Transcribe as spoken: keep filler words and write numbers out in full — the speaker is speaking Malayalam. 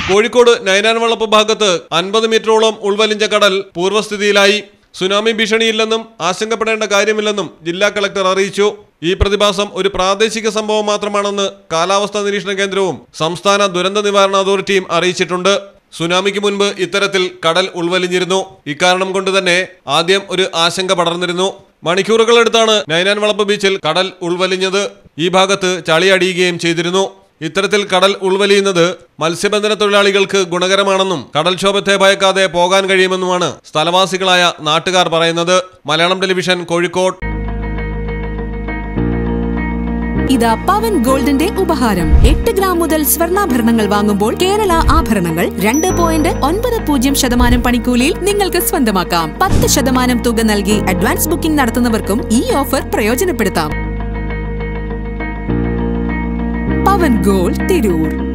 കോഴിക്കോട് നൈനാൻവളപ്പ് ഭാഗത്ത് അൻപത് മീറ്ററോളം ഉൾവലിഞ്ഞ കടൽ പൂർവ്വസ്ഥിതിയിലായി. സുനാമി ഭീഷണിയില്ലെന്നും ആശങ്കപ്പെടേണ്ട കാര്യമില്ലെന്നും ജില്ലാ കളക്ടർ അറിയിച്ചു. ഈ പ്രതിഭാസം ഒരു പ്രാദേശിക സംഭവം മാത്രമാണെന്ന് കാലാവസ്ഥാ നിരീക്ഷണ കേന്ദ്രവും സംസ്ഥാന ദുരന്ത നിവാരണ അതോറിറ്റിയും അറിയിച്ചിട്ടുണ്ട്. സുനാമിക്ക് മുൻപ് ഇത്തരത്തിൽ കടൽ ഉൾവലിഞ്ഞിരുന്നു. ഇക്കാരണം കൊണ്ട് തന്നെ ആദ്യം ഒരു ആശങ്ക പടർന്നിരുന്നു. മണിക്കൂറുകളെടുത്താണ് നൈനാൻവളപ്പ് ബീച്ചിൽ കടൽ ഉൾവലിഞ്ഞത്. ഈ ഭാഗത്ത് ചളി അടിയുകയും ചെയ്തിരുന്നു. ഇത്തരത്തിൽ കടൽ ഉൾവലിയുന്നത് മത്സ്യബന്ധന തൊഴിലാളികൾക്ക് ഗുണകരമാണെന്നും കടൽക്ഷോഭത്തെ ഭയക്കാതെ പോകാൻ കഴിയുമെന്നുമാണ് സ്ഥലവാസികളായ നാട്ടുകാർ പറയുന്നത്. മലയാളം ടെലിവിഷൻ, കോഴിക്കോട്. ഇതാ പവൻ ഗോൾഡിന്റെ ഉപഹാരം. എട്ട് ഗ്രാം മുതൽ സ്വർണ്ണാഭരണങ്ങൾ വാങ്ങുമ്പോൾ കേരള ആഭരണങ്ങൾ രണ്ട് പോയിന്റ് ഒൻപത് പൂജ്യം ശതമാനം പണിക്കൂലിയിൽ നിങ്ങൾക്ക് സ്വന്തമാക്കാം. പത്ത് ശതമാനം തുക നൽകി അഡ്വാൻസ് ബുക്കിംഗ് നടത്തുന്നവർക്കും ഈ ഓഫർ പ്രയോജനപ്പെടുത്താം. പവൻ ഗോൾഡ്, തിരൂർ.